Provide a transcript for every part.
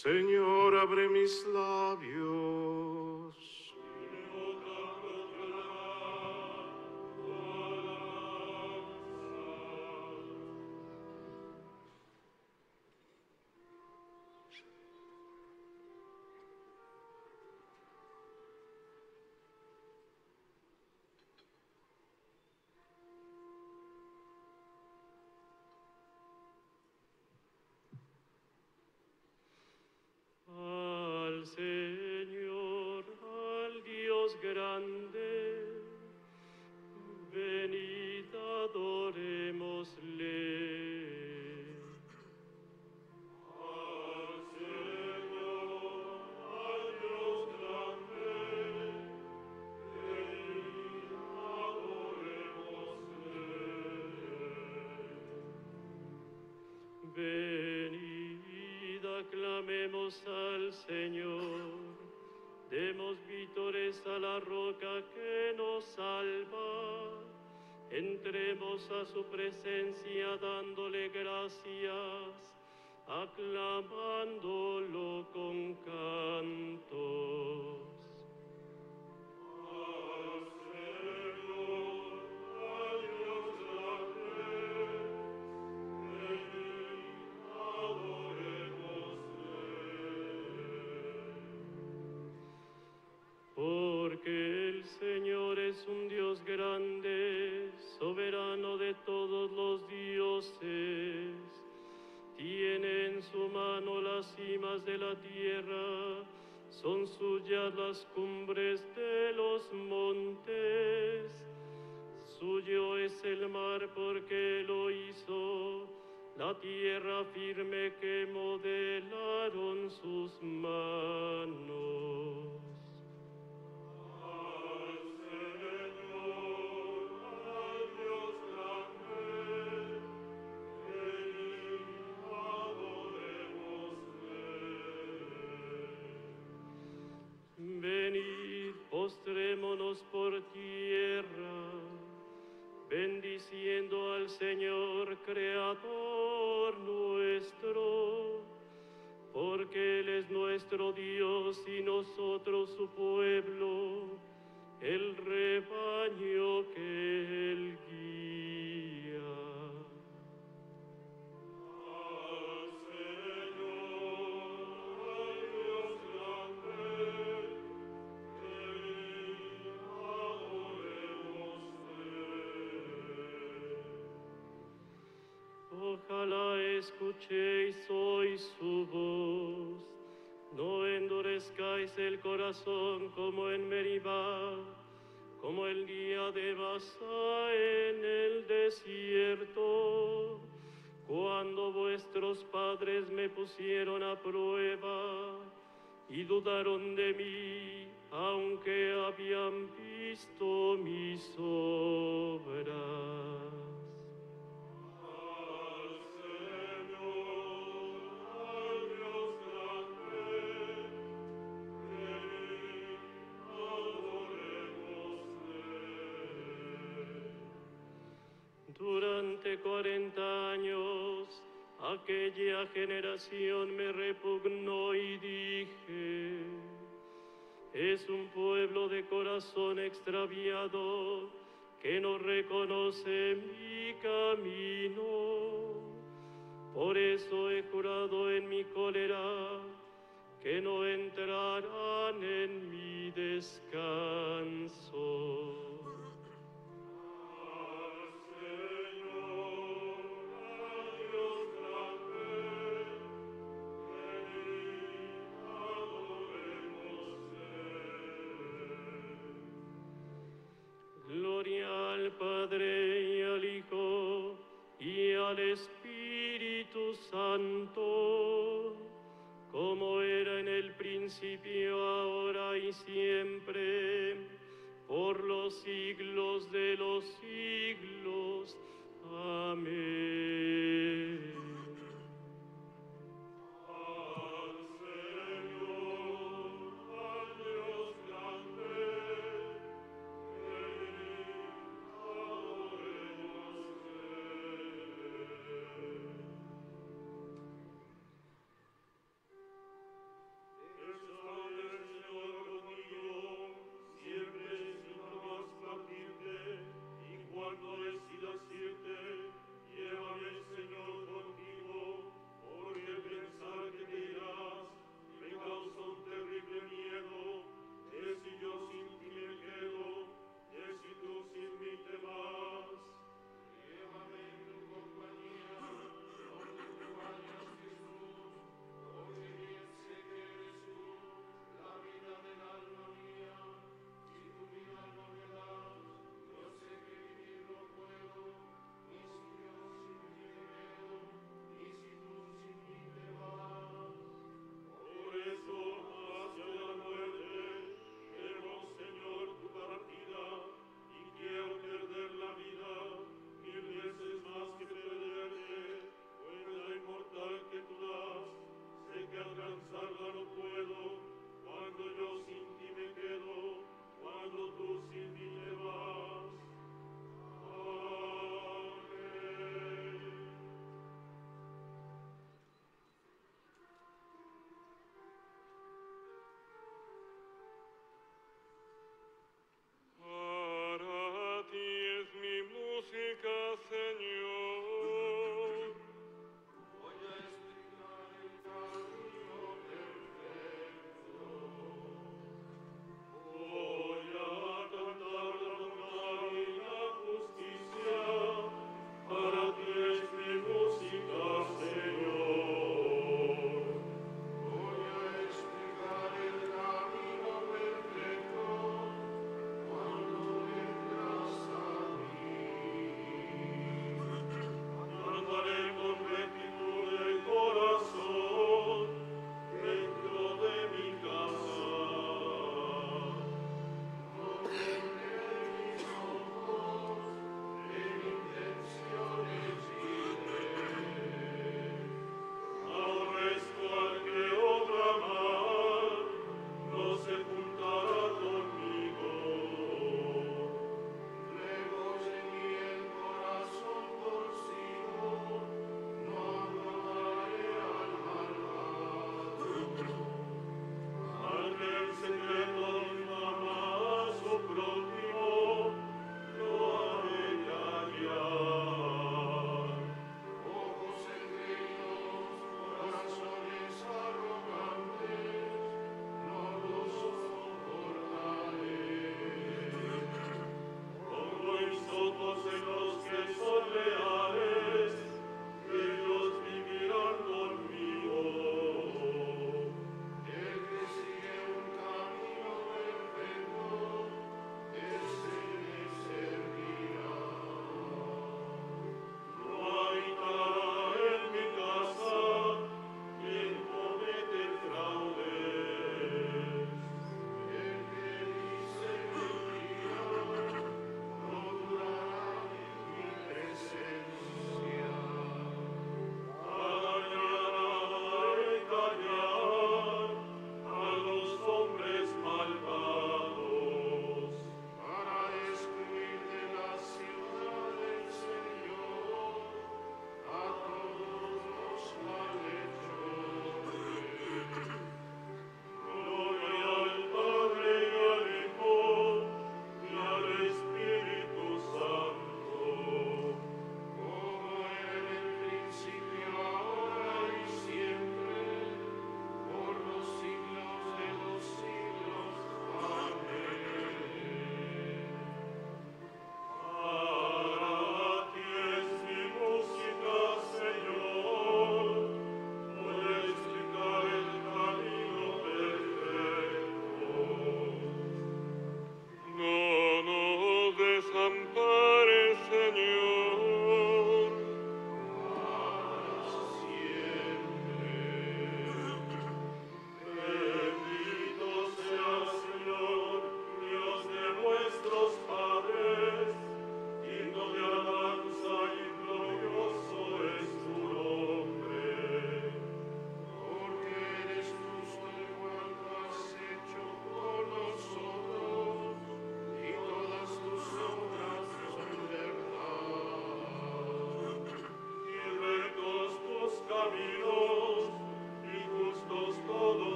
Señor, abre mis labios. Al Señor, al Dios grande, venid adorémosle. Al Señor, al Dios grande, venid adorémosle. Venid, aclamemos al Señor, demos vítores a la roca que nos salva, entremos a su presencia dándole gracias, aclamándolo con cantos. Al Señor, al Dios grande, porque el Señor es un Dios grande, soberano de todos los dioses. Tiene en su mano las cimas de la tierra, son suyas las cumbres de los montes. Suyo es el mar porque lo hizo, la tierra firme que modelaron sus manos. Al Señor, al Dios grande, venid adorémosle. Venid, postrémonos por tierra, bendiciendo al Señor, Creador nuestro, porque Él es nuestro Dios y nosotros su pueblo, el rebaño que Él guía. Al Señor, al Dios grande, venid adorémosle. Ojalá escuchéis hoy su voz, no endurezcáis el corazón como en Meribá, como el día de Masá en el desierto, cuando vuestros padres me pusieron a prueba y dudaron de mí, aunque habían visto mis obras. Al Señor, al Dios grande, venid adorémosle. Durante 40 años aquella generación me repugnó y dije: es un pueblo de corazón extraviado que no reconoce mi camino. Por eso he jurado en mi cólera que no entrarán en mi descanso. Al Señor, al Dios grande, venid adorémosle. Gloria al Padre y al Hijo y al Espíritu Santo, como era en el principio, ahora y siempre, por los siglos de los siglos. Amén. Al Señor, al Dios grande, venid adorémosle.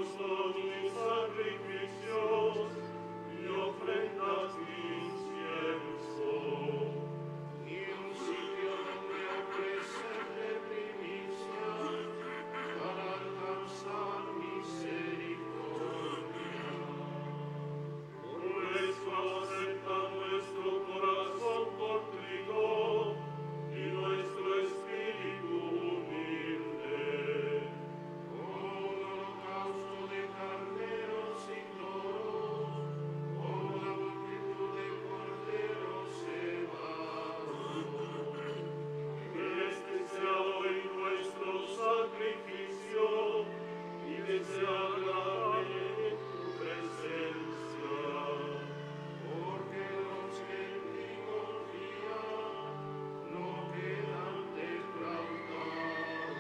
son mis sacrificios y ofrendas de incienso. Y un sitio donde ofrecerle primicias para alcanzar misericordia. Por eso acepta nuestro corazón contrito y nuestro espíritu humilde. Un holocausto de carneros y toros, con una multitud de corderos cebados. Que este sea hoy nuestro sacrificio y que sea agradable en tu presencia. Porque los que en ti confían no quedan defraudados.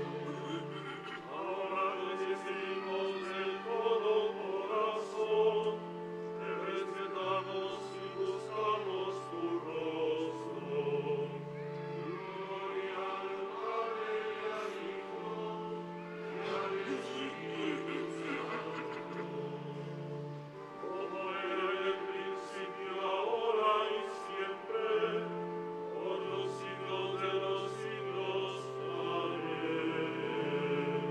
Ahora que decimos de todo corazón, te respetamos y buscamos tu rostro. Gloria al Padre y al Hijo y al Espíritu Santo. Como era en el principio, ahora y siempre, por los siglos de los siglos. Amén.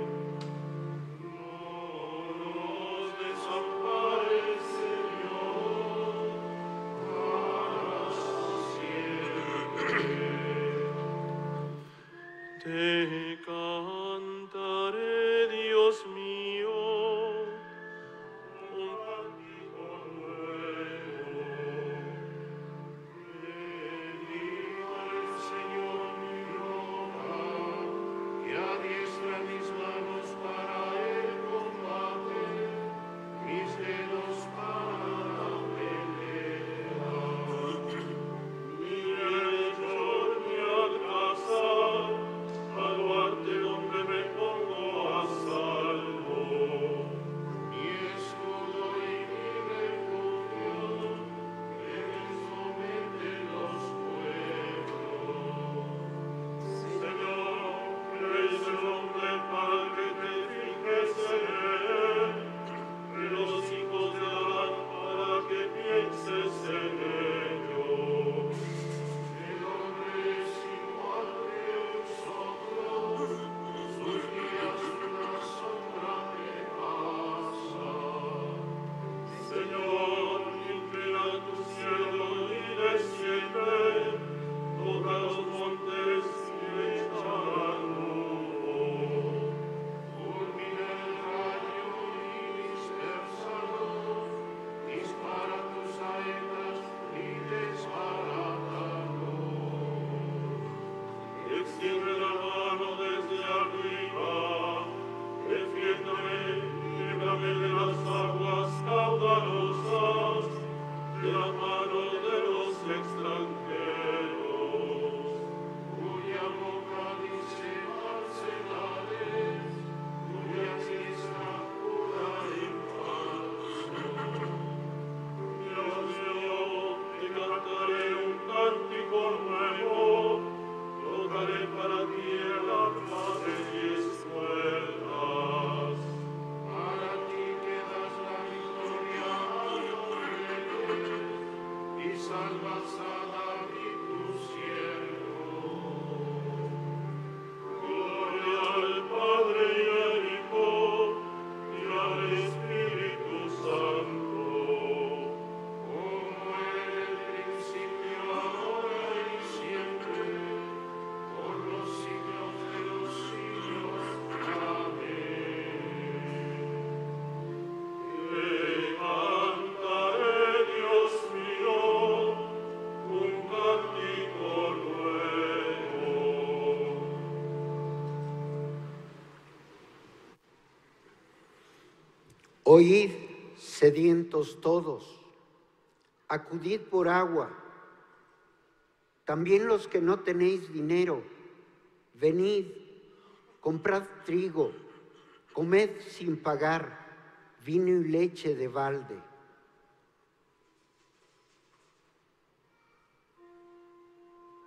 No nos desampares, Señor, para siempre. Te cantaré, Dios mío, un cántico nuevo. Bendigo al Señor mi roca, que adiestra mis manos para el combate, mis dedos para la pelea. Mire por mi alcázar, baluarte donde me pongo a salvo. Mi escudo y mi refugio, que me someten los pueblos. Señor, que es el hombre para que te fijes en él, que los hijos de Adán para que pienses en ellos. El hombre es igual que un soplo, sus días una sombra que pasa. Señor, inclina tu cielo y desciende, toca los montes y echarán humo. Fulmina el rayo y dispérsalos, dispara tus saetas y desbarátalos. Extiende la mano desde arriba, defiéndeme, líbrame de las aguas caudalosas, de la mano de los extranjeros. Cuya boca dice falsedades, cuya diestra jura en falso. Dios mío, te cantaré un cántico nuevo, tocaré para ti el arpa de 10 cuerdas. Para ti que das la victoria a los reyes y salvas a David tu siervo. Gloria al Padre y al Hijo y al Espíritu Santo. Como en el principio, ahora y siempre, por los siglos de los siglos. Amén. Te cantaré, Dios mío, un cántico nuevo. Oíd, sedientos todos, acudid por agua. También los que no tenéis dinero, venid, comprad trigo, comed sin pagar vino y leche de balde.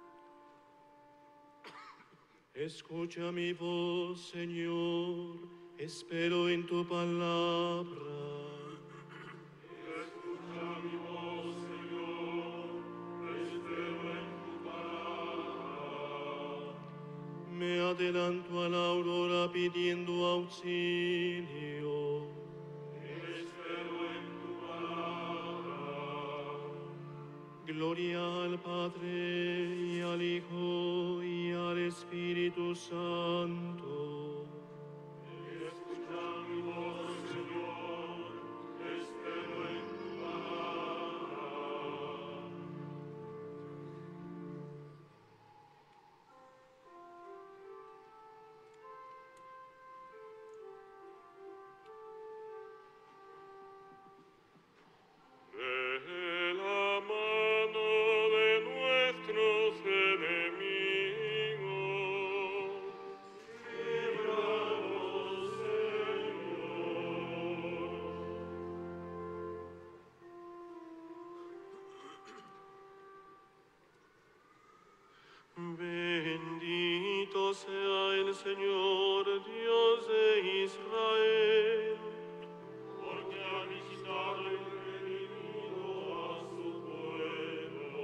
Escucha mi voz, Señor, Espero en tu palabra. Me adelanto a la aurora pidiendo auxilio. Espero en tu palabra. Gloria al Padre, y al Hijo, y al Espíritu Santo. Escucha mi voz, Señor. Espero en tu palabra. De la mano de nuestros enemigos, Líbranos, Señor. bendito sea el Señor, Dios de Israel, Porque ha visitado y redimido a su pueblo.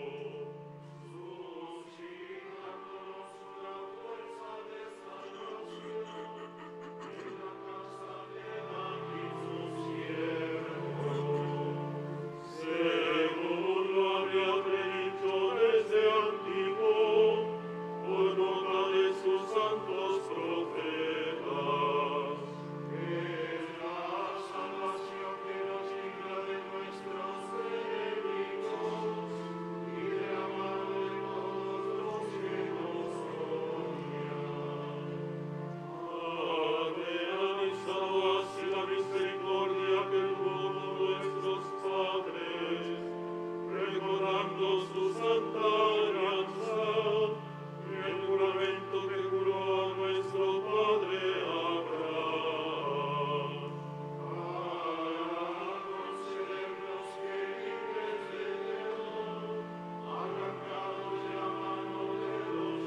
Suscítanos la fuerza de esta nación, en la casa de David su siervo. según lo había predicho desde antiguo, por boca de sus santos profetas. Es la salvación que nos libra de nuestros enemigos y de la mano de todos los que nos odian. Ha realizado así la misericordia que tuvo con nuestros padres, recordando su santa alianza y el juramento que juró a nuestro padre Abraham. Concedernos que libres de Dios, arrancados de la mano de los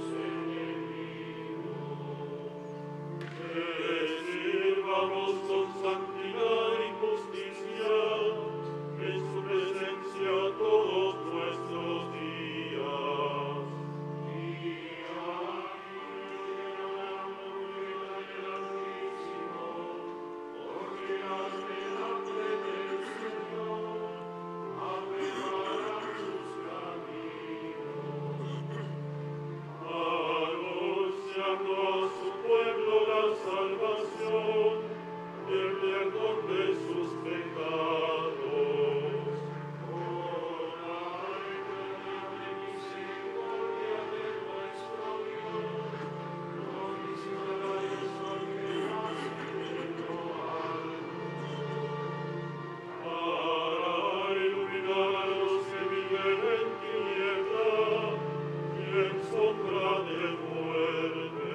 enemigos. Que sirvamos con santidad y justicia en su presencia todos nuestros días. Anunciando a su pueblo la salvación y el perdón de sus pecados. Para iluminar a los que viven en tinieblas y en sombra de muerte.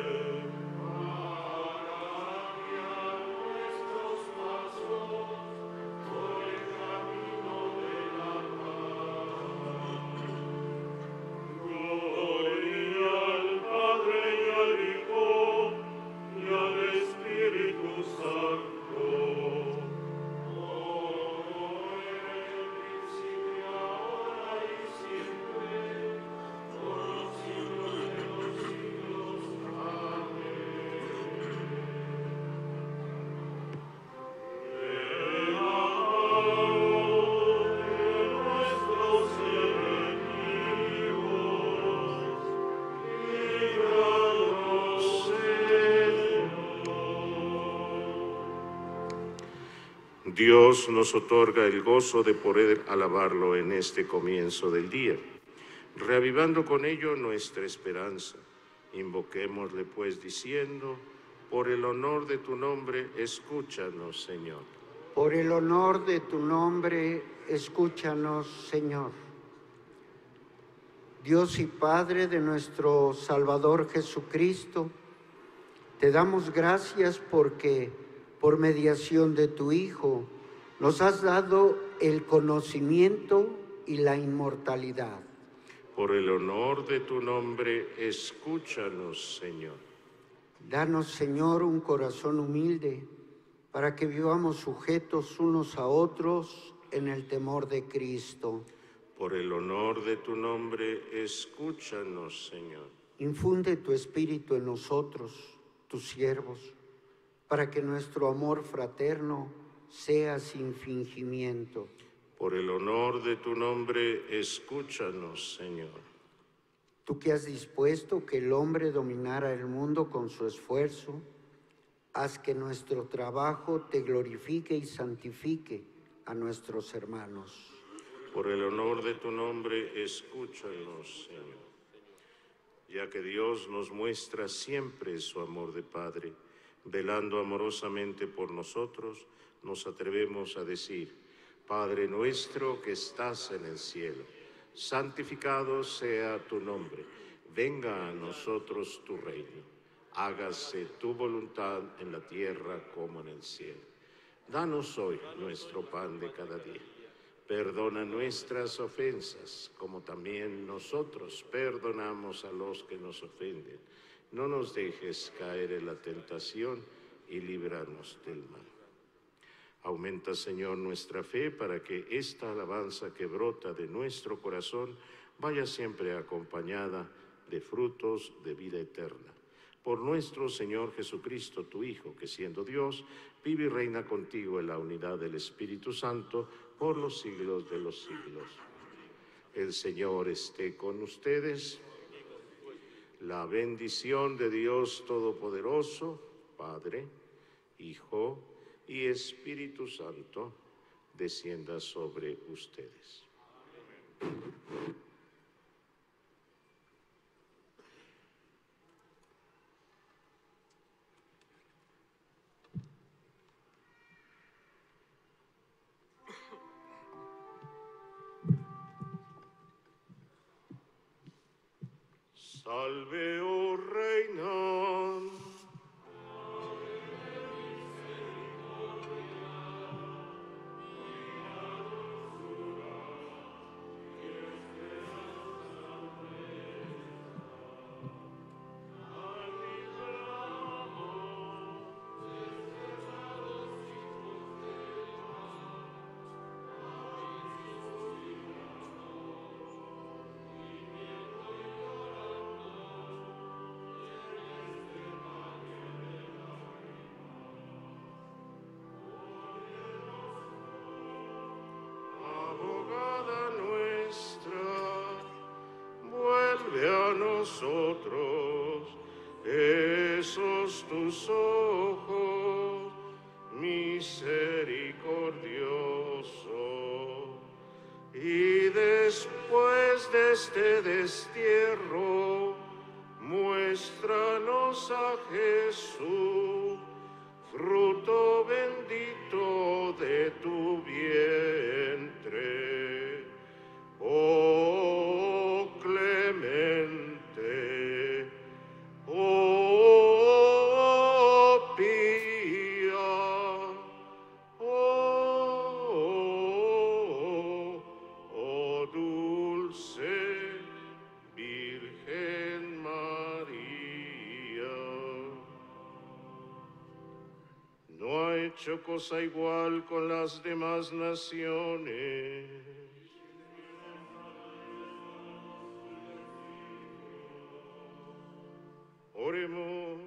Gloria al Padre y al Hijo y al Espíritu Santo. Dios nos otorga el gozo de poder alabarlo en este comienzo del día, reavivando con ello nuestra esperanza. Invoquémosle pues diciendo: por el honor de tu nombre, escúchanos, Señor. Por el honor de tu nombre, escúchanos, Señor. Dios y Padre de nuestro Salvador Jesucristo, te damos gracias porque, por mediación de tu Hijo, nos has dado el conocimiento y la inmortalidad. Por el honor de tu nombre, escúchanos, Señor. Danos, Señor, un corazón humilde para que vivamos sujetos unos a otros en el temor de Cristo. Por el honor de tu nombre, escúchanos, Señor. Infunde tu espíritu en nosotros, tus siervos, para que nuestro amor fraterno sea sin fingimiento. Por el honor de tu nombre, escúchanos, Señor. Tú que has dispuesto que el hombre dominara el mundo con su esfuerzo, haz que nuestro trabajo te glorifique y santifique a nuestros hermanos. Por el honor de tu nombre, escúchanos, Señor. Ya que Dios nos muestra siempre su amor de Padre, velando amorosamente por nosotros, nos atrevemos a decir: Padre nuestro que estás en el cielo, santificado sea tu nombre. Venga a nosotros tu reino. Hágase tu voluntad en la tierra como en el cielo. Danos hoy nuestro pan de cada día. Perdona nuestras ofensas, como también nosotros perdonamos a los que nos ofenden. No nos dejes caer en la tentación y líbranos del mal. Aumenta, Señor, nuestra fe para que esta alabanza que brota de nuestro corazón vaya siempre acompañada de frutos de vida eterna. Por nuestro Señor Jesucristo, tu Hijo, que siendo Dios, vive y reina contigo en la unidad del Espíritu Santo por los siglos de los siglos. El Señor esté con ustedes. La bendición de Dios Todopoderoso, Padre, Hijo y Espíritu Santo, descienda sobre ustedes. Salve, oh Reina. Abogada nuestra, vuelve a nosotros esos tus ojos misericordioso, y después de este destierro, muéstranos a Jesús, fruto bendito de tu vientre. Oh clemente, oh pía, oh dulce Virgen María. No ha hecho cosa igual con las demás naciones. Oremos.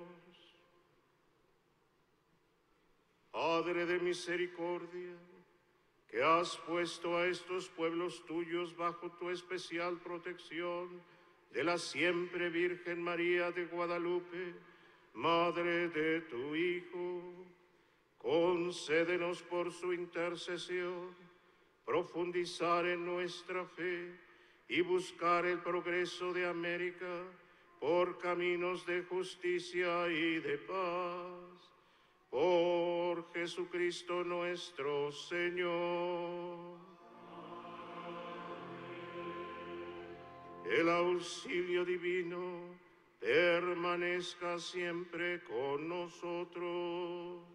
Padre de misericordia, que has puesto a estos pueblos tuyos bajo tu especial protección de la siempre Virgen María de Guadalupe, Madre de tu Hijo, concédenos por su intercesión profundizar en nuestra fe y buscar el progreso de América por caminos de justicia y de paz. Por Jesucristo nuestro Señor. El auxilio divino permanezca siempre con nosotros.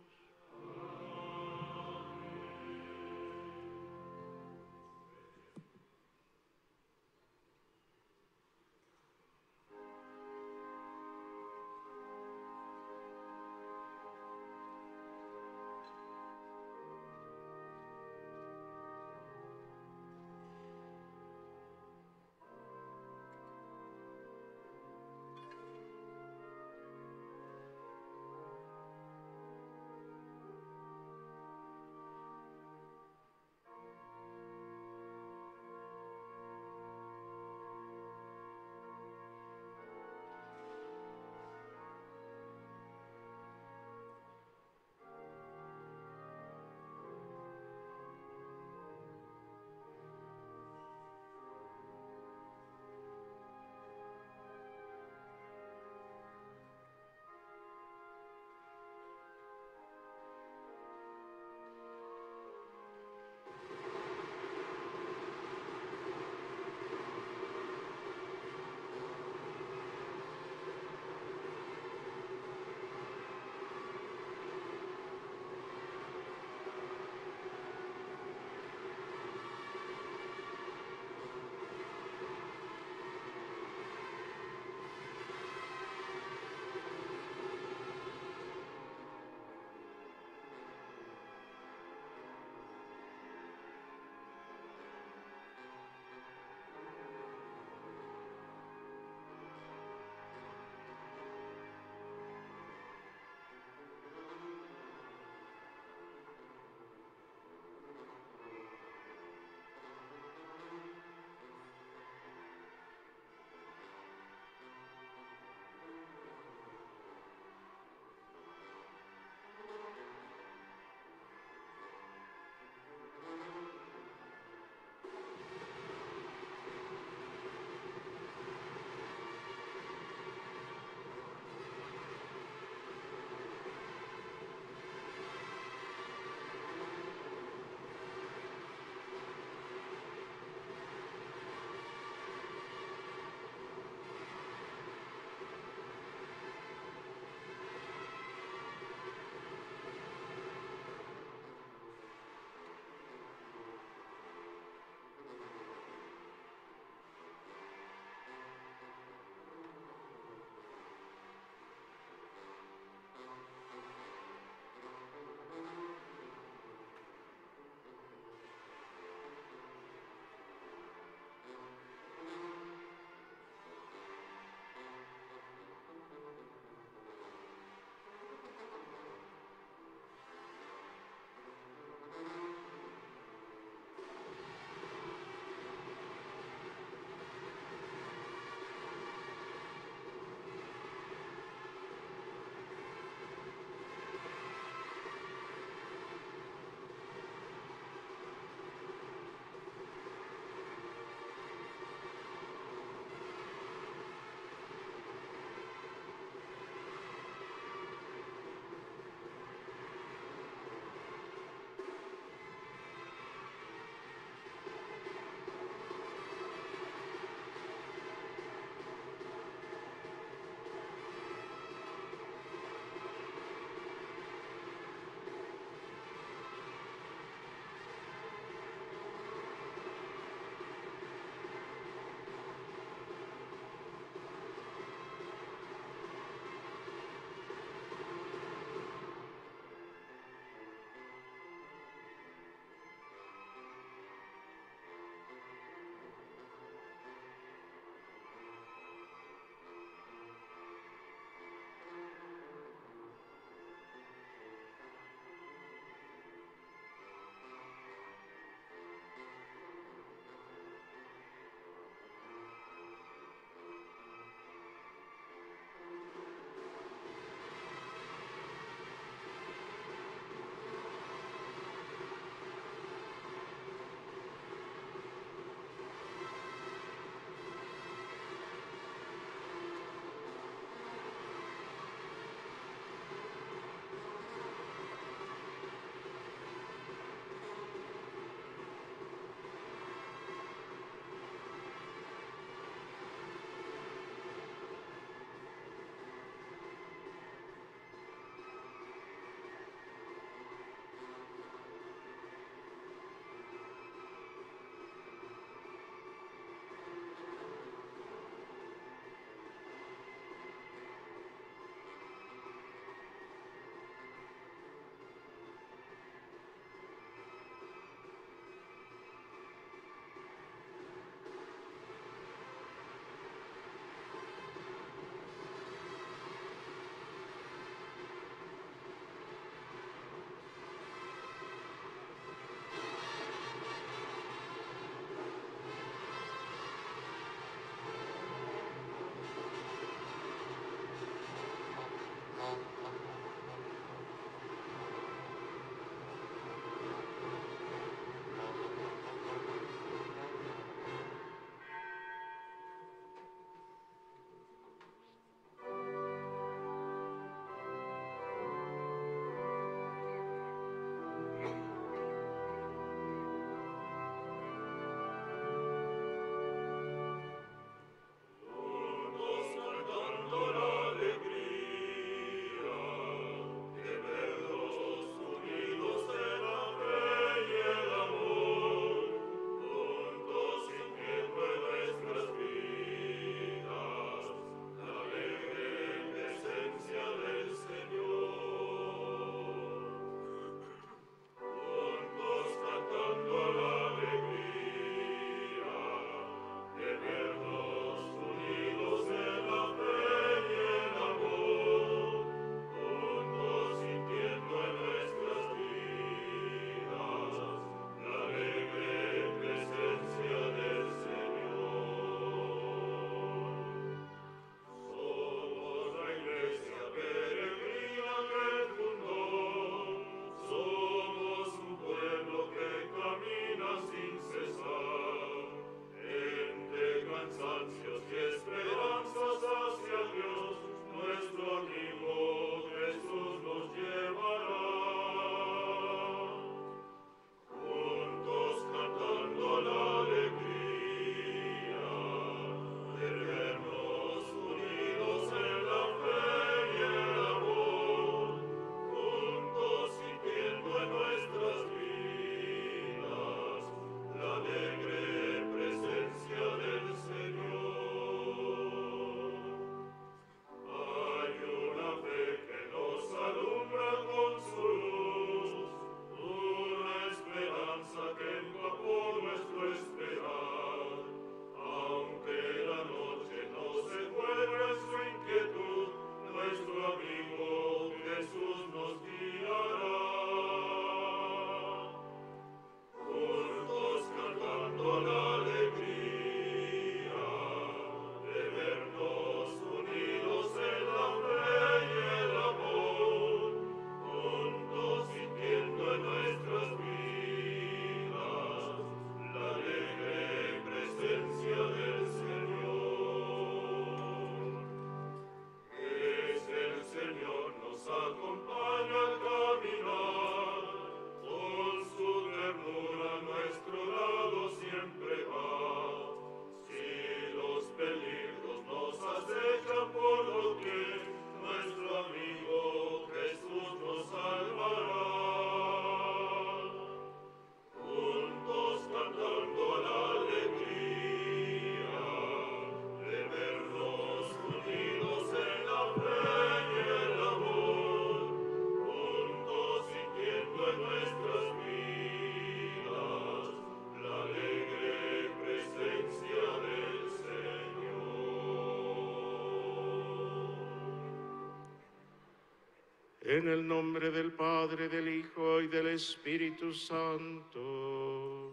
En el nombre del Padre, del Hijo y del Espíritu Santo.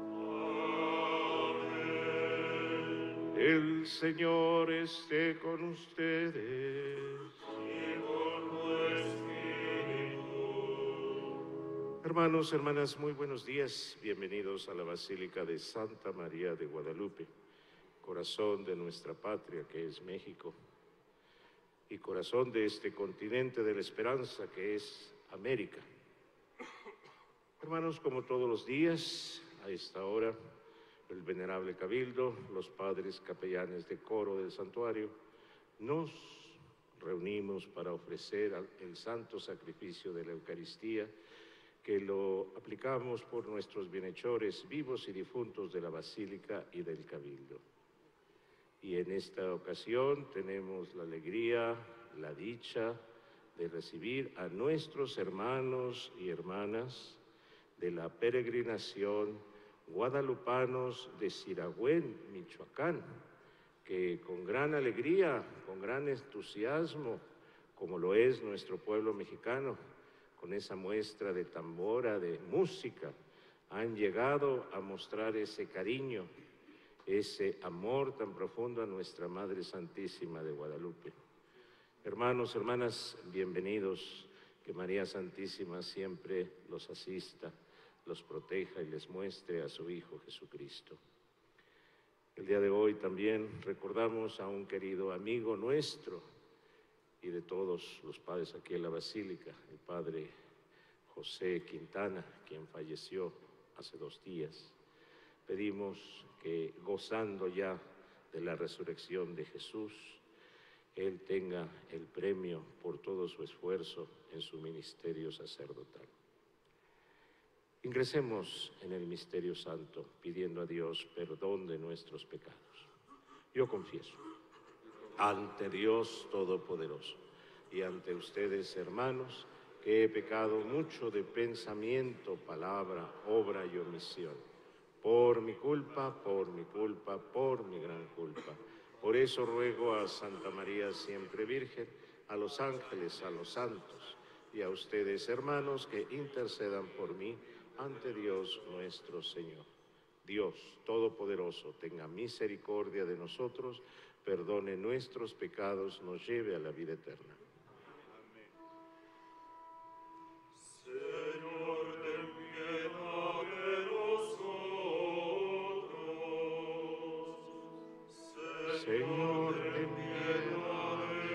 Amén. El Señor esté con ustedes. Y con tu espíritu. Hermanos, hermanas, muy buenos días. Bienvenidos a la Basílica de Santa María de Guadalupe, corazón de nuestra patria que es México, y corazón de este continente de la esperanza que es América. Hermanos, como todos los días, a esta hora, el venerable cabildo, los padres capellanes de coro del santuario, nos reunimos para ofrecer el santo sacrificio de la Eucaristía, que lo aplicamos por nuestros bienhechores vivos y difuntos de la Basílica y del cabildo. Y en esta ocasión tenemos la alegría, la dicha de recibir a nuestros hermanos y hermanas de la peregrinación guadalupanos de Siragüen, Michoacán, que con gran alegría, con gran entusiasmo, como lo es nuestro pueblo mexicano, con esa muestra de tambora, de música, han llegado a mostrar ese cariño, ese amor tan profundo a nuestra Madre Santísima de Guadalupe. Hermanos, hermanas, bienvenidos, que María Santísima siempre los asista, los proteja y les muestre a su Hijo Jesucristo. El día de hoy también recordamos a un querido amigo nuestro y de todos los padres aquí en la Basílica, el Padre José Quintana, quien falleció hace 2 días. Pedimos que, gozando ya de la resurrección de Jesús, Él tenga el premio por todo su esfuerzo en su ministerio sacerdotal. Ingresemos en el misterio santo, pidiendo a Dios perdón de nuestros pecados. Yo confieso ante Dios Todopoderoso y ante ustedes, hermanos, que he pecado mucho de pensamiento, palabra, obra y omisión. Por mi culpa, por mi culpa, por mi gran culpa. Por eso ruego a Santa María siempre Virgen, a los ángeles, a los santos y a ustedes, hermanos, que intercedan por mí ante Dios nuestro Señor. Dios Todopoderoso tenga misericordia de nosotros, perdone nuestros pecados, nos lleve a la vida eterna. Señor, ten piedad de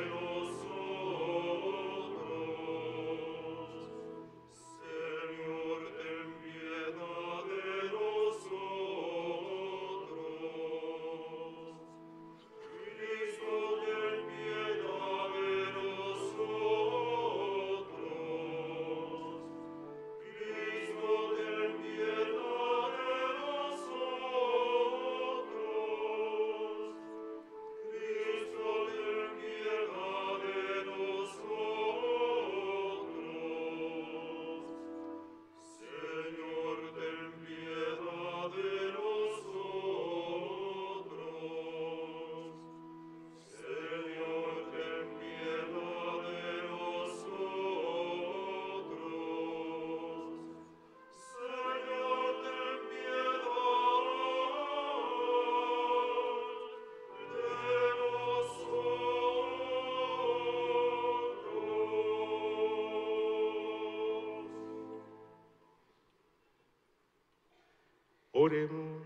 nosotros. Señor, ten piedad de nosotros. Cristo, ten piedad de nosotros. Cristo, ten piedad de nosotros. Cristo, ten piedad de nosotros. Señor, ten piedad de nosotros. Señor, ten piedad de nosotros. Señor, ten Oremos.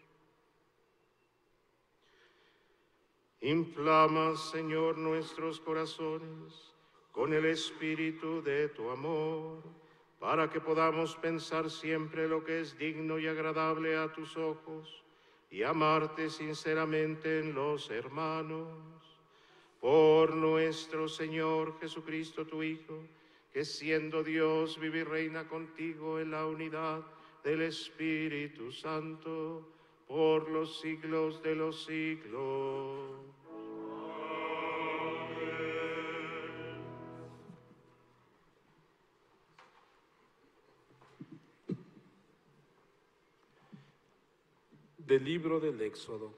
Inflama, Señor, nuestros corazones con el espíritu de tu amor, para que podamos pensar siempre lo que es digno y agradable a tus ojos y amarte sinceramente en los hermanos. Por nuestro Señor Jesucristo, tu Hijo, que siendo Dios vive y reina contigo en la unidad del Espíritu Santo, por los siglos de los siglos. Del libro del Éxodo.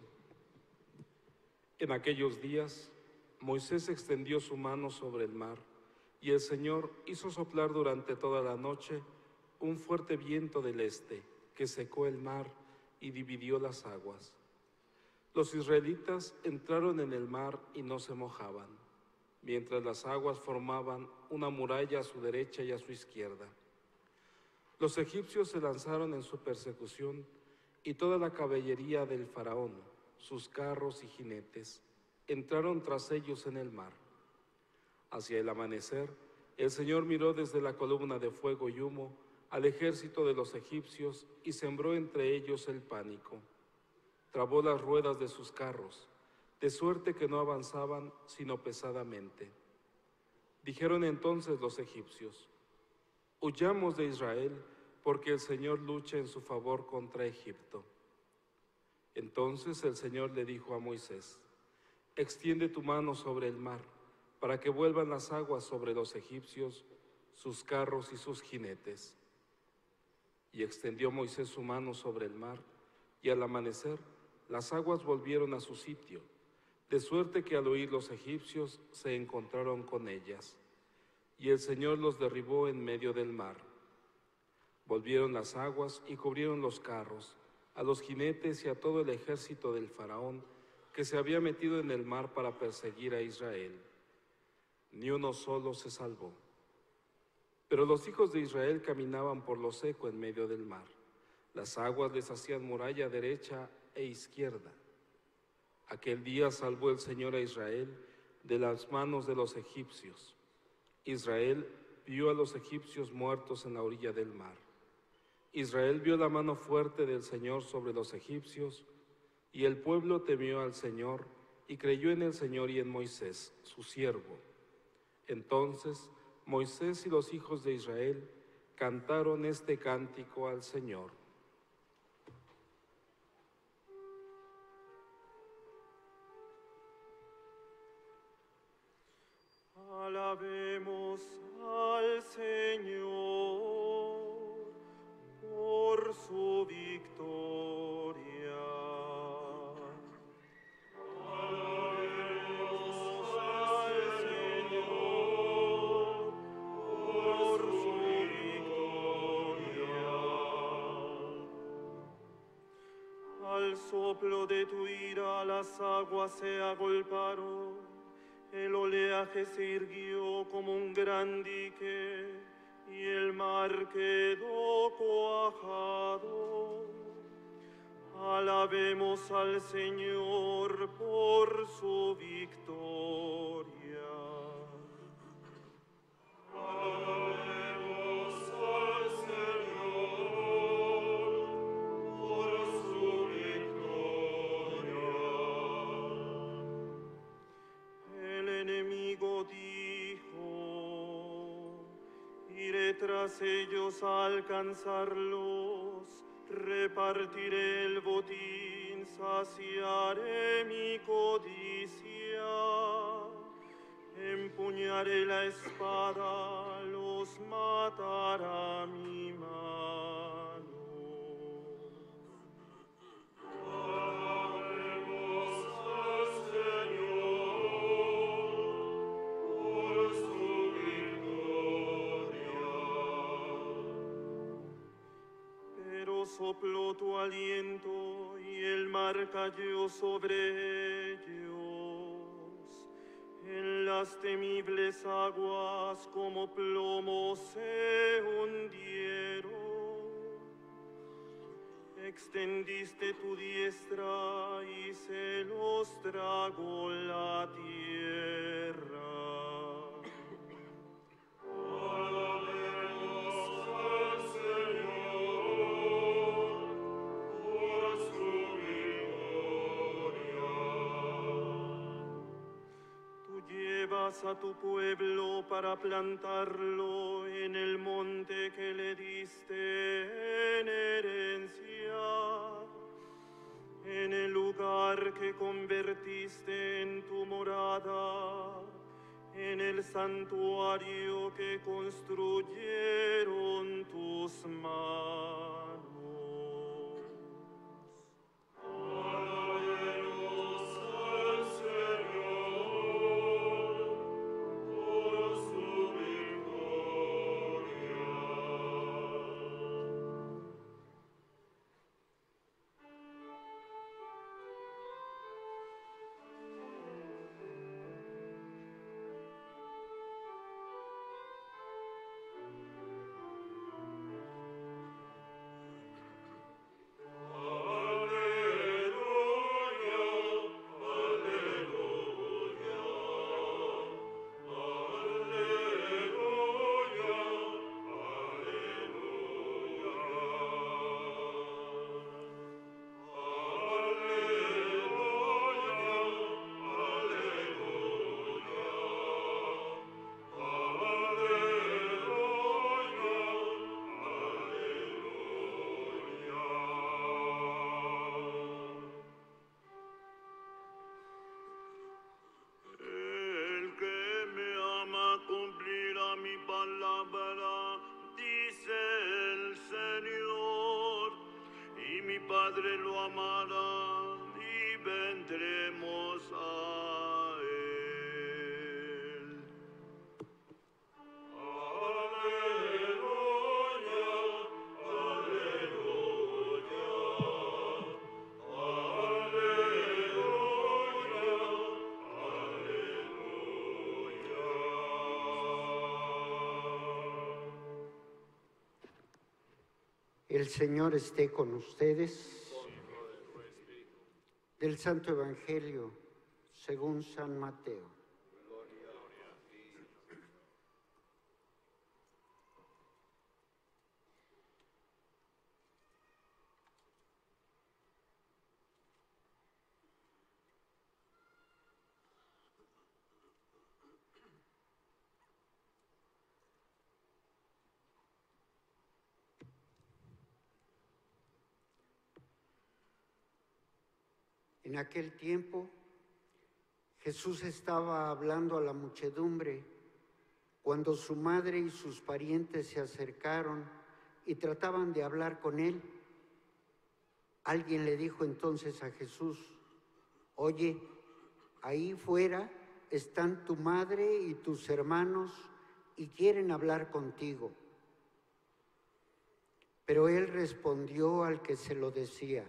En aquellos días, Moisés extendió su mano sobre el mar, Y el Señor hizo soplar durante toda la noche un fuerte viento del este, que secó el mar y dividió las aguas. Los israelitas entraron en el mar y no se mojaban, mientras las aguas formaban una muralla a su derecha y a su izquierda. Los egipcios se lanzaron en su persecución y toda la caballería del faraón, sus carros y jinetes, entraron tras ellos en el mar. Hacia el amanecer, el Señor miró desde la columna de fuego y humo al ejército de los egipcios y sembró entre ellos el pánico. Trabó las ruedas de sus carros, de suerte que no avanzaban sino pesadamente. Dijeron entonces los egipcios: «Huyamos de Israel, porque el Señor lucha en su favor contra Egipto». Entonces el Señor le dijo a Moisés: «Extiende tu mano sobre el mar, para que vuelvan las aguas sobre los egipcios, sus carros y sus jinetes». Y extendió Moisés su mano sobre el mar, y al amanecer las aguas volvieron a su sitio, de suerte que al oír los egipcios se encontraron con ellas. Y el Señor los derribó en medio del mar. Volvieron las aguas y cubrieron los carros, a los jinetes y a todo el ejército del faraón, que se había metido en el mar para perseguir a Israel. Ni uno solo se salvó. Pero los hijos de Israel caminaban por lo seco en medio del mar. Las aguas les hacían muralla derecha e izquierda. Aquel día salvó el Señor a Israel de las manos de los egipcios. Israel vio a los egipcios muertos en la orilla del mar. Israel vio la mano fuerte del Señor sobre los egipcios, y el pueblo temió al Señor y creyó en el Señor y en Moisés, su siervo. Entonces Moisés y los hijos de Israel cantaron este cántico al Señor. Alabemos al Señor por su victoria. Alabemos al Señor por su victoria. Al soplo de tu ira las aguas se agolparon. El oleaje se irguió como un gran dique y el mar quedó cuajado. Alabemos al Señor por su victoria. Alabemos al Señor por su victoria. El enemigo dijo: iré tras ellos a alcanzarlos, repartiré el botín, saciaré mi codicia, empuñaré la espada, los matará mi mano. Alabemos al Señor por su victoria. Pero sopló tu aliento y el mar cayó sobre ellos. En las temibles aguas como plomo se hundieron. Extendiste tu diestra y se los tragó la tierra. Alabemos al Señor por su victoria. Tú llevas a tu pueblo para plantarlo en el monte que le diste en herencia, en el lugar que convertiste en tu morada, en el santuario que construyeron tus manos. Alabemos al Señor por su victoria. Padre lo amará y vendremos a Él. Aleluya, aleluya, El Señor esté con ustedes. Del Santo Evangelio según San Mateo. En aquel tiempo, Jesús estaba hablando a la muchedumbre cuando su madre y sus parientes se acercaron y trataban de hablar con él. Alguien le dijo entonces a Jesús: oye, ahí fuera están tu madre y tus hermanos y quieren hablar contigo. Pero él respondió al que se lo decía: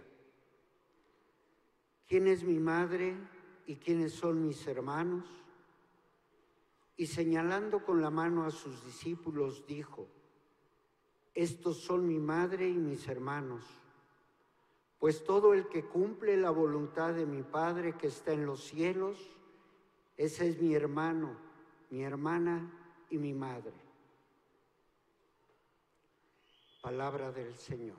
¿quién es mi madre y quiénes son mis hermanos? Y señalando con la mano a sus discípulos, dijo: estos son mi madre y mis hermanos. Pues todo el que cumple la voluntad de mi Padre que está en los cielos, ese es mi hermano, mi hermana y mi madre. Palabra del Señor.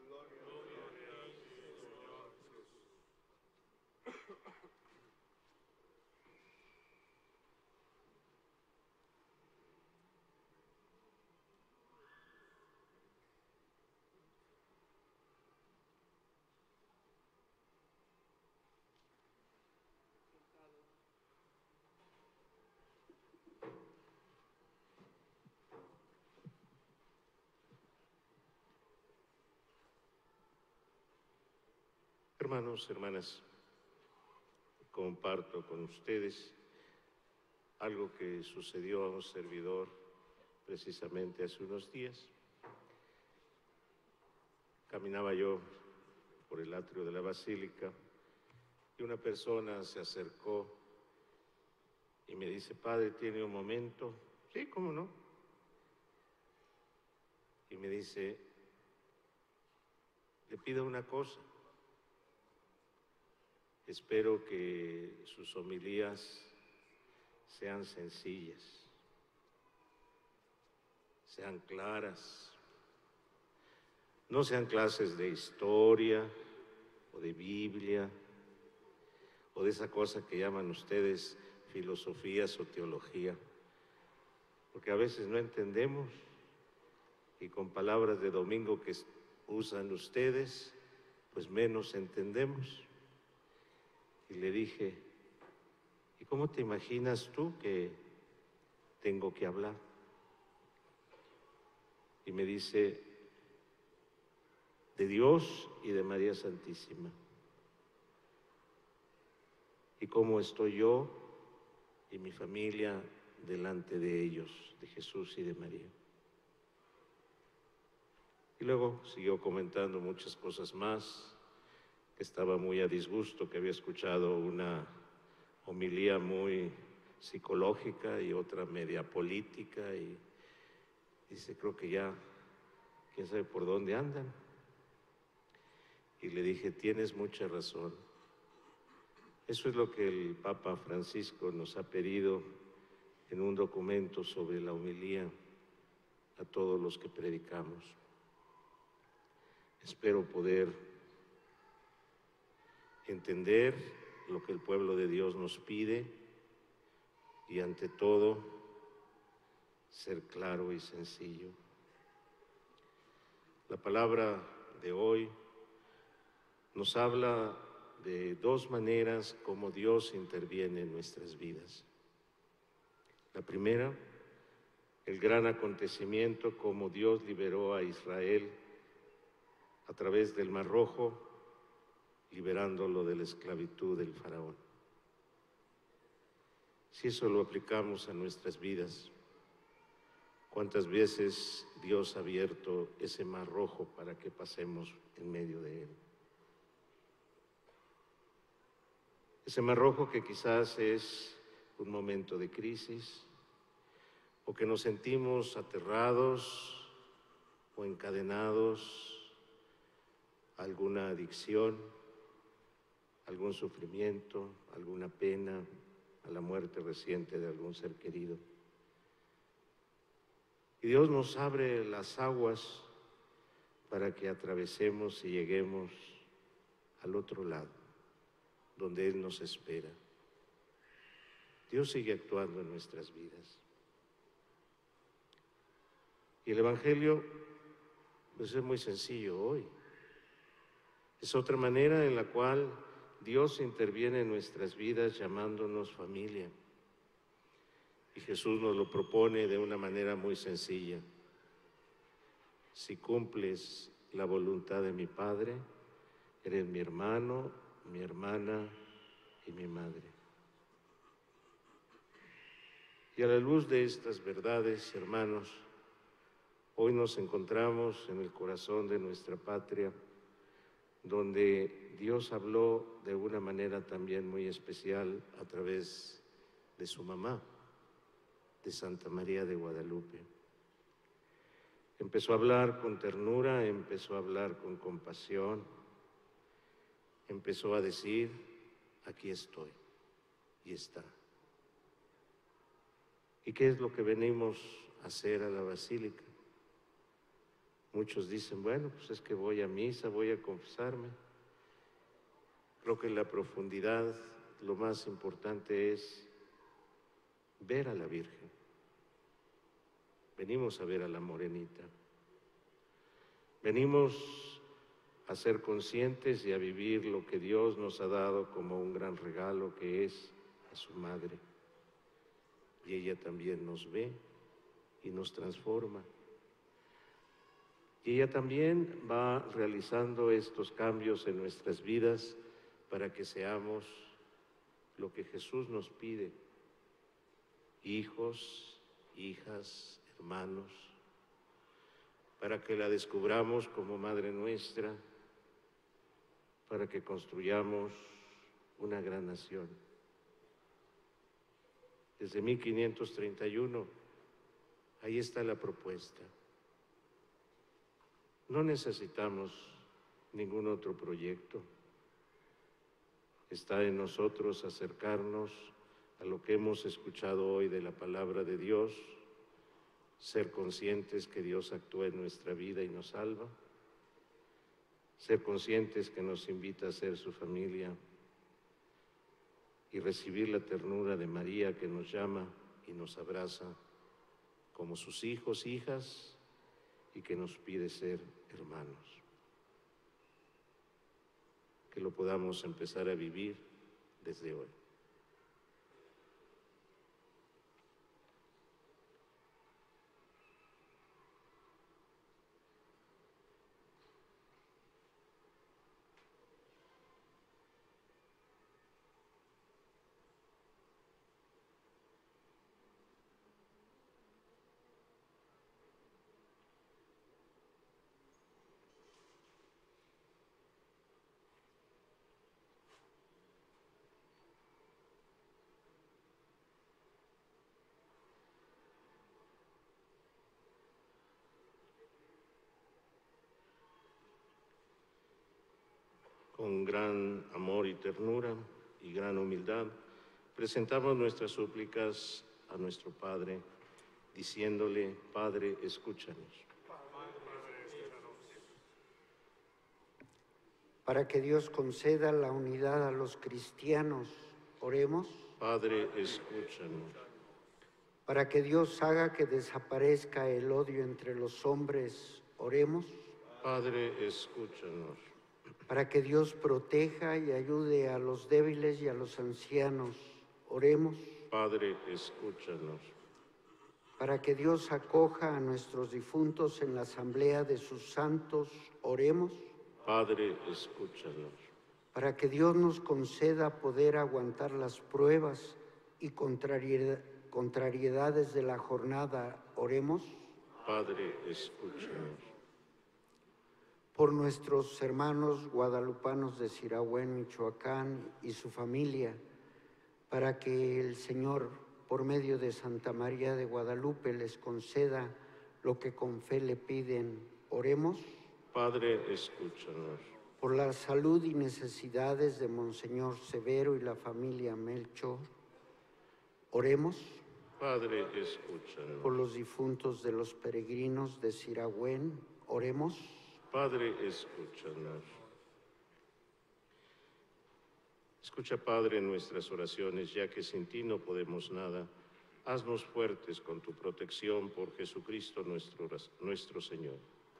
Hermanos, hermanas, comparto con ustedes algo que sucedió a un servidor precisamente hace unos días. Caminaba yo por el atrio de la basílica y una persona se acercó y me dice: padre, ¿tiene un momento? Sí, ¿cómo no? Y me dice: le pido una cosa. Espero que sus homilías sean sencillas, sean claras, no sean clases de historia o de Biblia o de esa cosa que llaman ustedes filosofías o teología, porque a veces no entendemos y con palabras de domingo que usan ustedes, pues menos entendemos. Y le dije: ¿y cómo te imaginas tú que tengo que hablar? Y me dice: de Dios y de María Santísima. ¿Y cómo estoy yo y mi familia delante de ellos, de Jesús y de María? Y luego siguió comentando muchas cosas más, que estaba muy a disgusto, que había escuchado una homilía muy psicológica y otra media política, y dice: creo que ya, quién sabe por dónde andan. Y le dije: tienes mucha razón. Eso es lo que el Papa Francisco nos ha pedido en un documento sobre la homilía a todos los que predicamos. Espero poder entender lo que el pueblo de Dios nos pide y, ante todo, ser claro y sencillo. La palabra de hoy nos habla de dos maneras como Dios interviene en nuestras vidas. La primera, el gran acontecimiento como Dios liberó a Israel a través del Mar Rojo, liberándolo de la esclavitud del faraón. Si eso lo aplicamos a nuestras vidas, ¿cuántas veces Dios ha abierto ese Mar Rojo para que pasemos en medio de él? Ese Mar Rojo que quizás es un momento de crisis, o que nos sentimos aterrados o encadenados a alguna adicción, algún sufrimiento, alguna pena, a la muerte reciente de algún ser querido. Y Dios nos abre las aguas para que atravesemos y lleguemos al otro lado, donde Él nos espera. Dios sigue actuando en nuestras vidas. Y el Evangelio, pues es muy sencillo hoy. Es otra manera en la cual Dios interviene en nuestras vidas llamándonos familia. Y Jesús nos lo propone de una manera muy sencilla. Si cumples la voluntad de mi Padre, eres mi hermano, mi hermana y mi madre. Y a la luz de estas verdades, hermanos, hoy nos encontramos en el corazón de nuestra patria, donde Dios habló de una manera también muy especial a través de su mamá, de Santa María de Guadalupe. Empezó a hablar con ternura, empezó a hablar con compasión, empezó a decir, aquí estoy, y está. ¿Y qué es lo que venimos a hacer a la Basílica? Muchos dicen, bueno, pues es que voy a misa, voy a confesarme. Creo que en la profundidad lo más importante es ver a la Virgen. Venimos a ver a la Morenita. Venimos a ser conscientes y a vivir lo que Dios nos ha dado como un gran regalo, que es a su Madre. Y ella también nos ve y nos transforma. Y ella también va realizando estos cambios en nuestras vidas para que seamos lo que Jesús nos pide: hijos, hijas, hermanos, para que la descubramos como Madre nuestra, para que construyamos una gran nación. Desde 1531, ahí está la propuesta. No necesitamos ningún otro proyecto. Está en nosotros acercarnos a lo que hemos escuchado hoy de la palabra de Dios, ser conscientes que Dios actúa en nuestra vida y nos salva, ser conscientes que nos invita a ser su familia y recibir la ternura de María, que nos llama y nos abraza como sus hijos, hijas, y que nos pide ser hermanos. Que lo podamos empezar a vivir desde hoy. Con gran amor y ternura y gran humildad, presentamos nuestras súplicas a nuestro Padre, diciéndole: Padre, escúchanos. Para que Dios conceda la unidad a los cristianos, oremos. Padre, escúchanos. Para que Dios haga que desaparezca el odio entre los hombres, oremos. Padre, escúchanos. Para que Dios proteja y ayude a los débiles y a los ancianos, oremos. Padre, escúchanos. Para que Dios acoja a nuestros difuntos en la asamblea de sus santos, oremos. Padre, escúchanos. Para que Dios nos conceda poder aguantar las pruebas y contrariedades de la jornada, oremos. Padre, escúchanos. Por nuestros hermanos guadalupanos de Sirahuén, Michoacán y su familia, para que el Señor, por medio de Santa María de Guadalupe, les conceda lo que con fe le piden, oremos. Padre, escúchanos. Por la salud y necesidades de Monseñor Severo y la familia Melchor, oremos. Padre, escúchanos. Por los difuntos de los peregrinos de Sirahuén, oremos. Padre, escúchanos. Escucha, Padre, nuestras oraciones, ya que sin ti no podemos nada. Haznos fuertes con tu protección por Jesucristo nuestro Señor.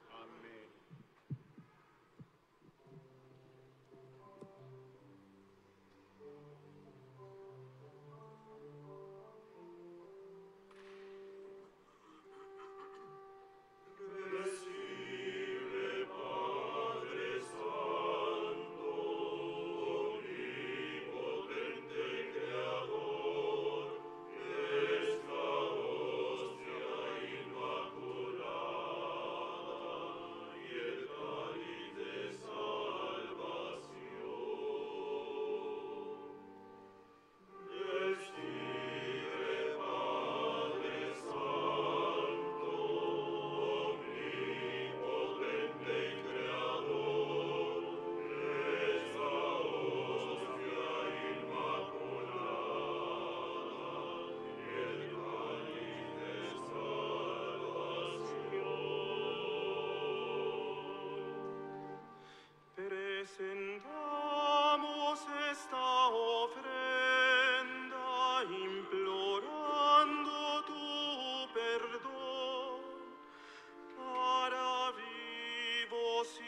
Presentamos esta ofrenda implorando tu perdón para vivos y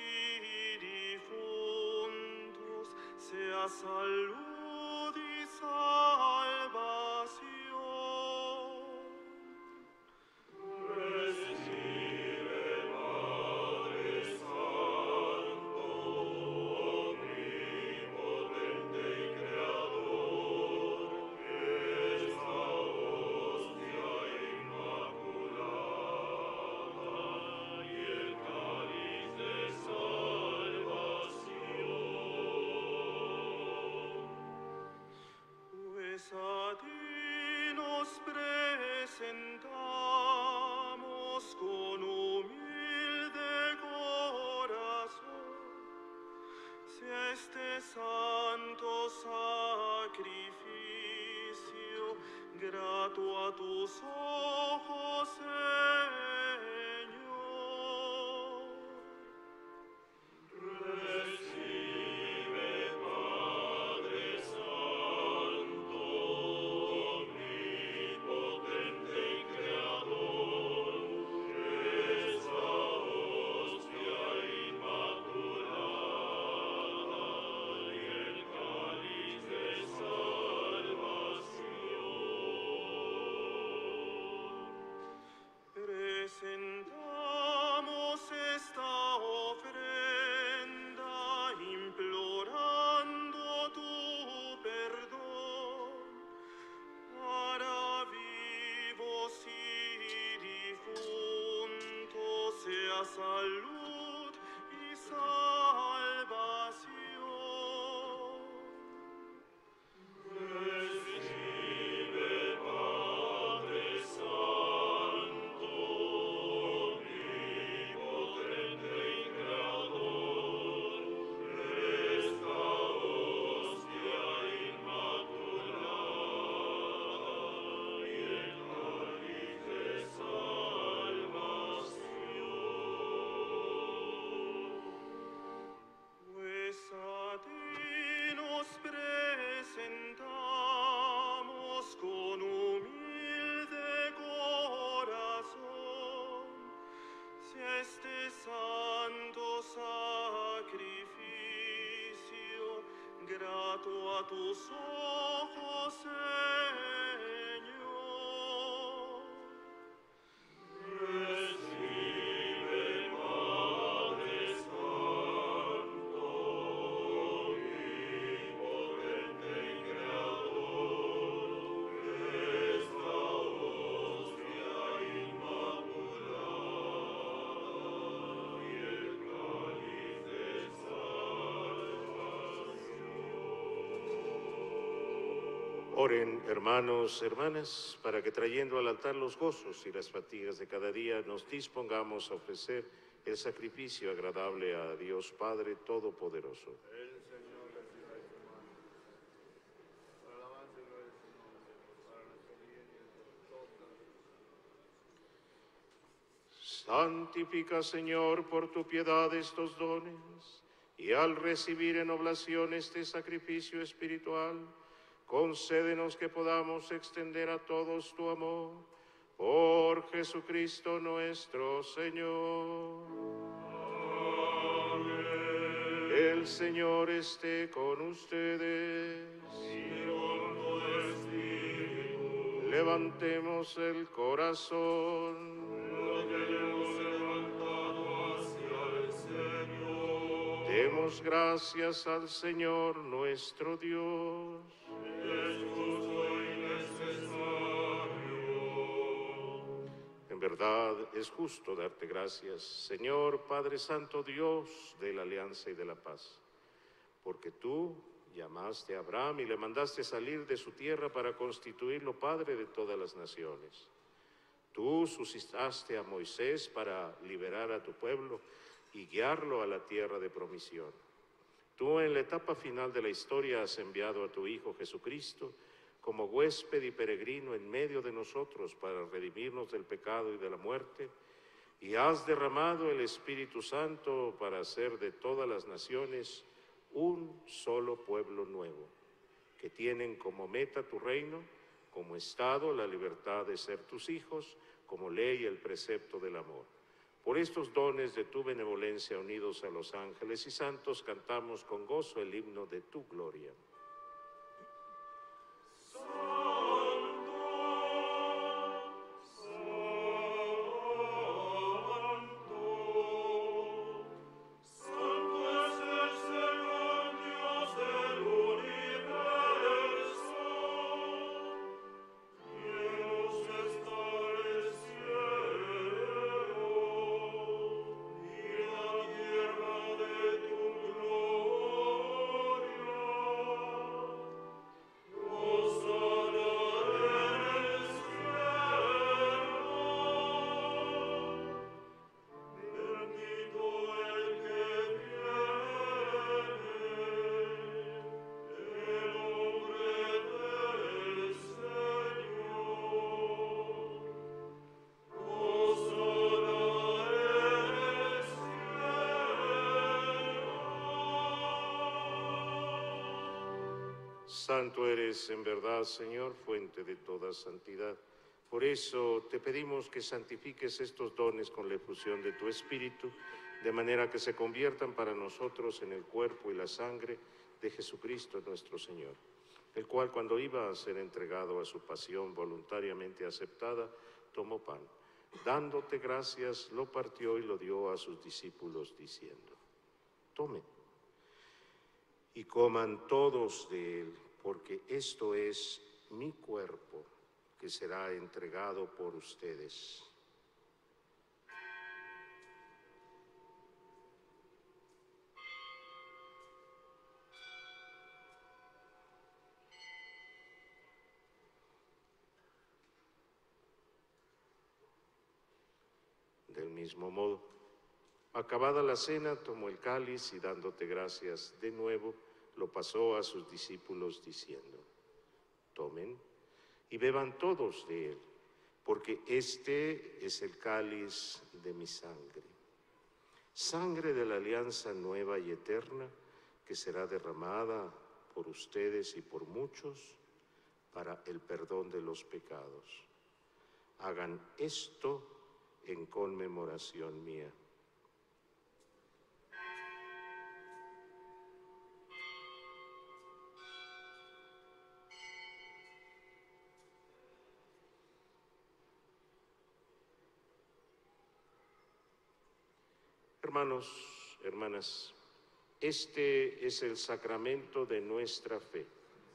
difuntos, sea salud y salvación. Pues a ti nos presentamos con humilde corazón, si este santo sacrificio grato a tus ojos, Señor. Presentamos esta ofrenda implorando tu perdón para vivos y difuntos, sea salud y salvación. Pues a ti nos presentamos con humilde corazón, si este santo sacrificio grato a tus ojos, Señor. Recibe, Padre Santo, Oren, hermanos, hermanas, para que trayendo al altar los gozos y las fatigas de cada día, nos dispongamos a ofrecer el sacrificio agradable a Dios Padre Todopoderoso. Santifica, Señor, por tu piedad estos dones, y al recibir en oblación este sacrificio espiritual, concédenos que podamos extender a todos tu amor, por Jesucristo nuestro Señor. Amén. El Señor esté con ustedes. Y con tu espíritu. Levantemos el corazón. Demos gracias al Señor nuestro Dios. Es justo y necesario. En verdad es justo darte gracias, Señor Padre Santo, Dios de la alianza y de la paz, porque tú llamaste a Abraham y le mandaste salir de su tierra para constituirlo Padre de todas las naciones. Tú suscitaste a Moisés para liberar a tu pueblo y guiarlo a la tierra de promisión. Tú en la etapa final de la historia has enviado a tu Hijo Jesucristo como huésped y peregrino en medio de nosotros para redimirnos del pecado y de la muerte, y has derramado el Espíritu Santo para hacer de todas las naciones un solo pueblo nuevo, que tienen como meta tu reino, como Estado la libertad de ser tus hijos, como ley el precepto del amor. Por estos dones de tu benevolencia unidos a los ángeles y santos, cantamos con gozo el himno de tu gloria. Santo eres en verdad, Señor, fuente de toda santidad. Por eso te pedimos que santifiques estos dones con la efusión de tu Espíritu, de manera que se conviertan para nosotros en el cuerpo y la sangre de Jesucristo nuestro Señor, el cual cuando iba a ser entregado a su pasión voluntariamente aceptada, tomó pan. Dándote gracias, lo partió y lo dio a sus discípulos diciendo: tomen y coman todos de él, porque esto es mi cuerpo, que será entregado por ustedes. Del mismo modo, acabada la cena, tomó el cáliz y dándote gracias de nuevo, lo pasó a sus discípulos diciendo: tomen y beban todos de él, porque este es el cáliz de mi sangre, sangre de la alianza nueva y eterna, que será derramada por ustedes y por muchos para el perdón de los pecados. Hagan esto en conmemoración mía. Hermanos, hermanas, este es el sacramento de nuestra fe.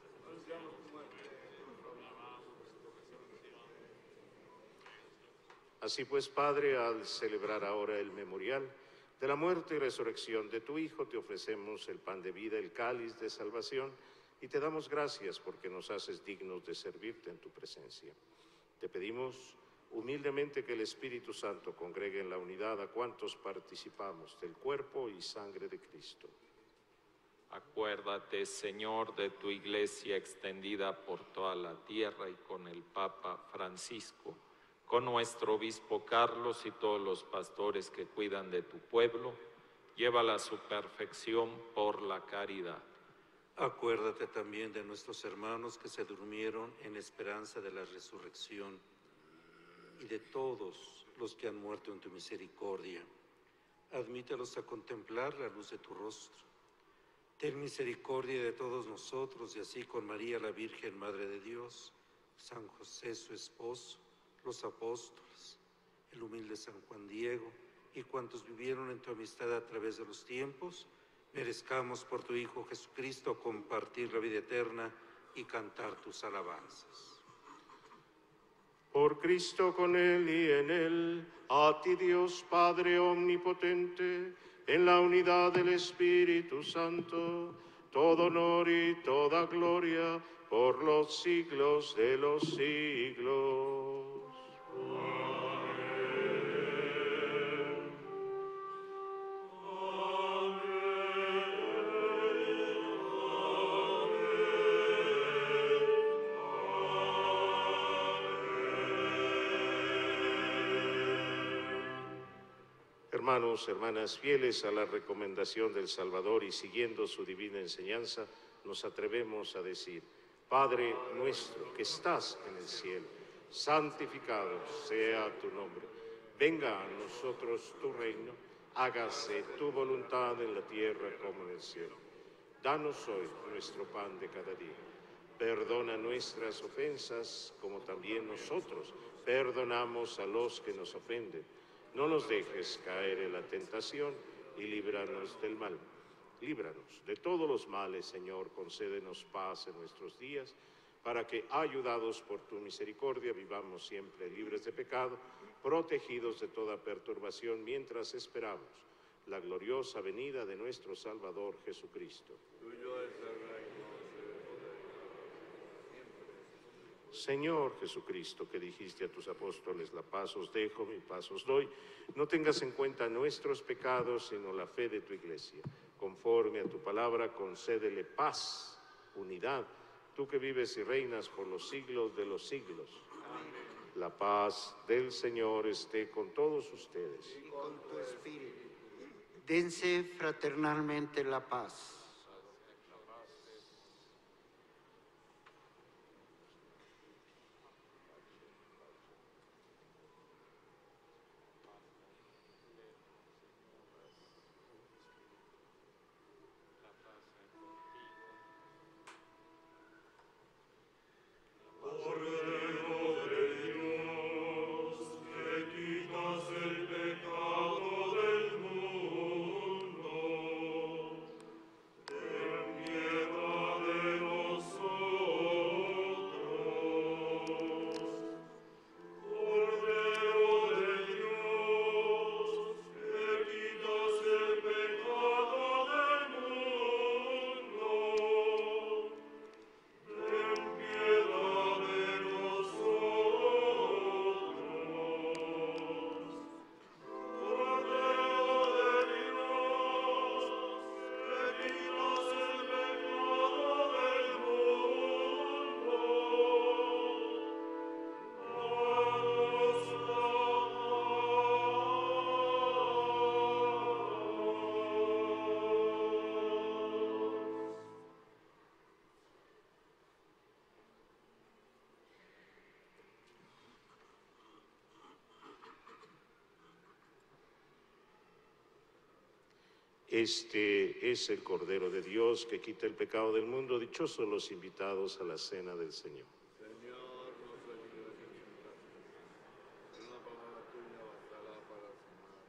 Así pues, Padre, al celebrar ahora el memorial de la muerte y resurrección de tu Hijo, te ofrecemos el pan de vida, el cáliz de salvación, y te damos gracias porque nos haces dignos de servirte en tu presencia. Te pedimos humildemente que el Espíritu Santo congregue en la unidad a cuantos participamos del cuerpo y sangre de Cristo. Acuérdate, Señor, de tu iglesia extendida por toda la tierra y con el Papa Francisco, con nuestro obispo Carlos y todos los pastores que cuidan de tu pueblo. Llévala a su perfección por la caridad. Acuérdate también de nuestros hermanos que se durmieron en esperanza de la resurrección y de todos los que han muerto en tu misericordia. Admítelos a contemplar la luz de tu rostro. Ten misericordia de todos nosotros y así con María la Virgen, Madre de Dios, San José su esposo, los apóstoles, el humilde San Juan Diego y cuantos vivieron en tu amistad a través de los tiempos, merezcamos por tu Hijo Jesucristo compartir la vida eterna y cantar tus alabanzas. Por Cristo, con Él y en Él, a ti Dios Padre Omnipotente, en la unidad del Espíritu Santo, todo honor y toda gloria por los siglos de los siglos. Hermanos, hermanas, fieles a la recomendación del Salvador y siguiendo su divina enseñanza, nos atrevemos a decir: Padre nuestro que estás en el cielo, santificado sea tu nombre. Venga a nosotros tu reino, hágase tu voluntad en la tierra como en el cielo. Danos hoy nuestro pan de cada día. Perdona nuestras ofensas como también nosotros perdonamos a los que nos ofenden. No nos dejes caer en la tentación y líbranos del mal. Líbranos de todos los males, Señor, concédenos paz en nuestros días, para que, ayudados por tu misericordia, vivamos siempre libres de pecado, protegidos de toda perturbación, mientras esperamos la gloriosa venida de nuestro Salvador Jesucristo. Tuyo es el reino. Señor Jesucristo, que dijiste a tus apóstoles: la paz os dejo, mi paz os doy, no tengas en cuenta nuestros pecados, sino la fe de tu iglesia. Conforme a tu palabra, concédele paz, unidad, tú que vives y reinas por los siglos de los siglos. Amén. La paz del Señor esté con todos ustedes. Y con tu espíritu. Dense fraternalmente la paz. Este es el Cordero de Dios que quita el pecado del mundo. Dichosos los invitados a la cena del Señor. Señor, no soy digno de que me entres. Una palabra tuya bastará para sanar.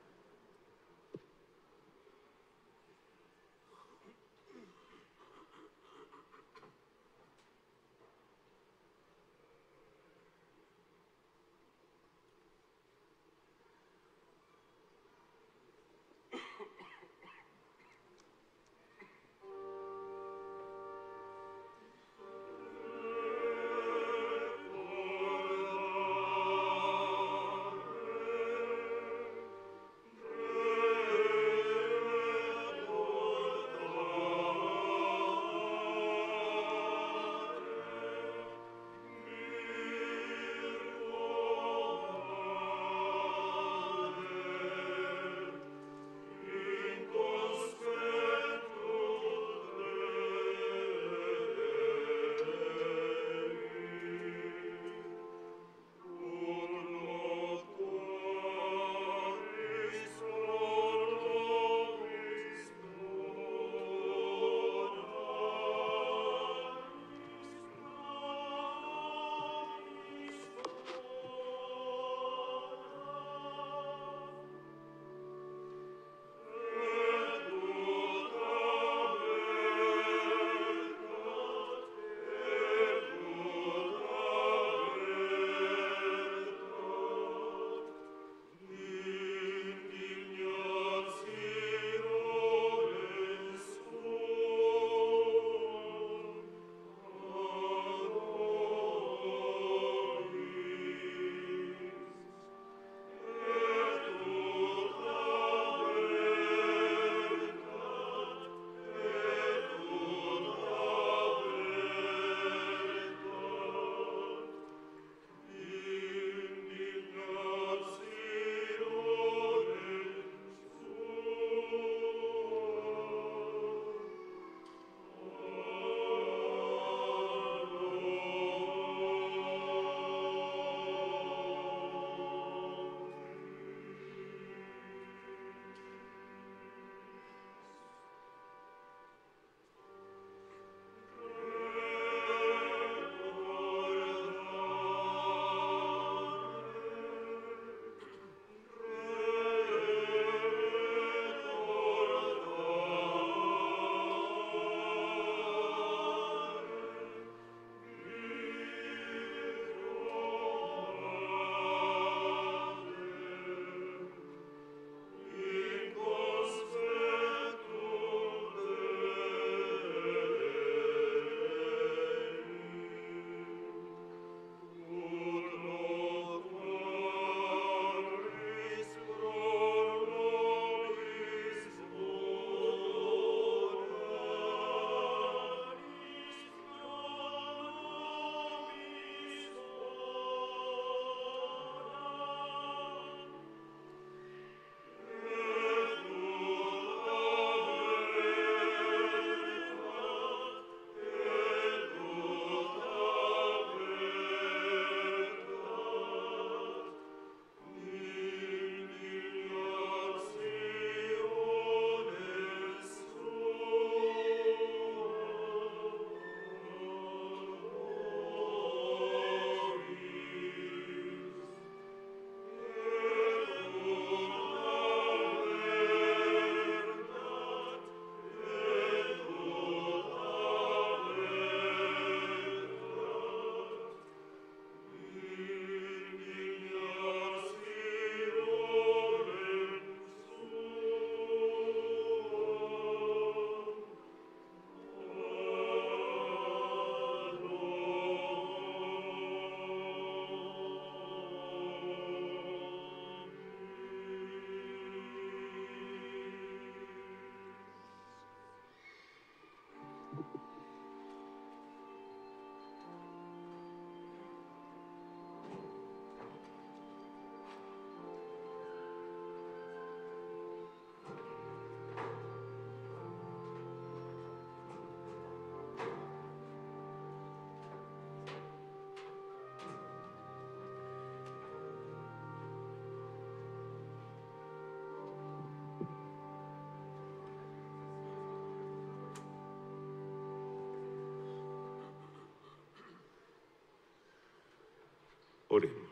Oremos.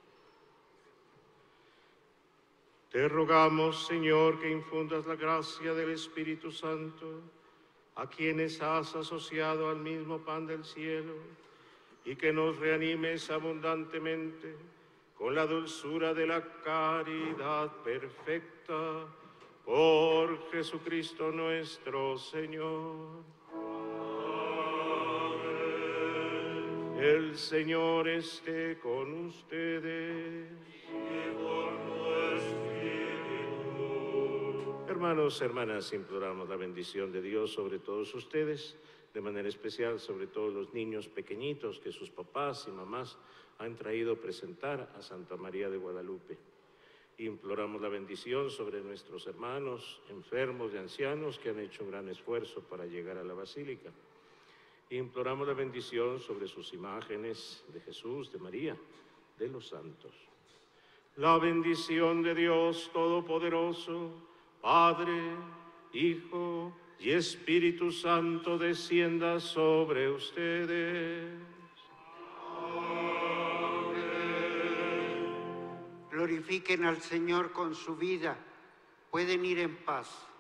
Te rogamos, Señor, que infundas la gracia del Espíritu Santo a quienes has asociado al mismo pan del cielo y que nos reanimes abundantemente con la dulzura de la caridad perfecta por Jesucristo nuestro Señor. Amén. El Señor esté con ustedes. Hermanos, hermanas, imploramos la bendición de Dios sobre todos ustedes, de manera especial sobre todos los niños pequeñitos que sus papás y mamás han traído a presentar a Santa María de Guadalupe. Imploramos la bendición sobre nuestros hermanos enfermos y ancianos que han hecho un gran esfuerzo para llegar a la Basílica. Imploramos la bendición sobre sus imágenes de Jesús, de María, de los santos. La bendición de Dios Todopoderoso, Padre, Hijo y Espíritu Santo descienda sobre ustedes. Amén. Glorifiquen al Señor con su vida. Pueden ir en paz.